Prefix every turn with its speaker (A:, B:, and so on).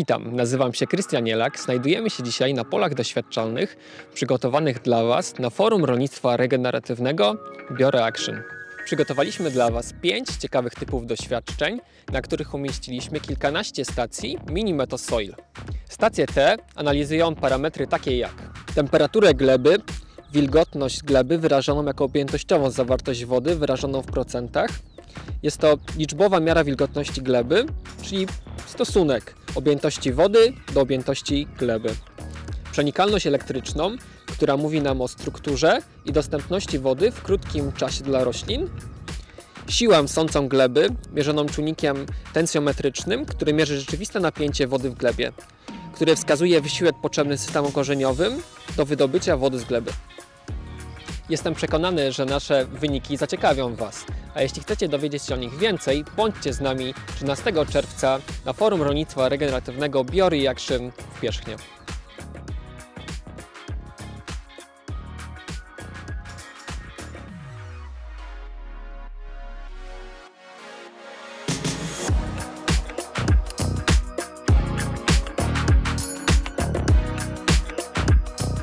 A: Witam, nazywam się Krystian Jelak. Znajdujemy się dzisiaj na polach doświadczalnych przygotowanych dla Was na Forum Rolnictwa Regeneratywnego BioReaction. Przygotowaliśmy dla Was 5 ciekawych typów doświadczeń, na których umieściliśmy kilkanaście stacji Mini Meto-Soil. Stacje te analizują parametry takie jak temperaturę gleby, wilgotność gleby wyrażoną jako objętościową zawartość wody wyrażoną w procentach. Jest to liczbowa miara wilgotności gleby, czyli stosunek objętości wody do objętości gleby. Przenikalność elektryczną, która mówi nam o strukturze i dostępności wody w krótkim czasie dla roślin. Siłę msącą gleby, mierzoną czujnikiem tensjometrycznym, który mierzy rzeczywiste napięcie wody w glebie, który wskazuje wysiłek potrzebny systemom korzeniowym do wydobycia wody z gleby. Jestem przekonany, że nasze wyniki zaciekawią Was, a jeśli chcecie dowiedzieć się o nich więcej, bądźcie z nami 13 czerwca na Forum Rolnictwa Regeneratywnego BioReaction w Pierzchnie.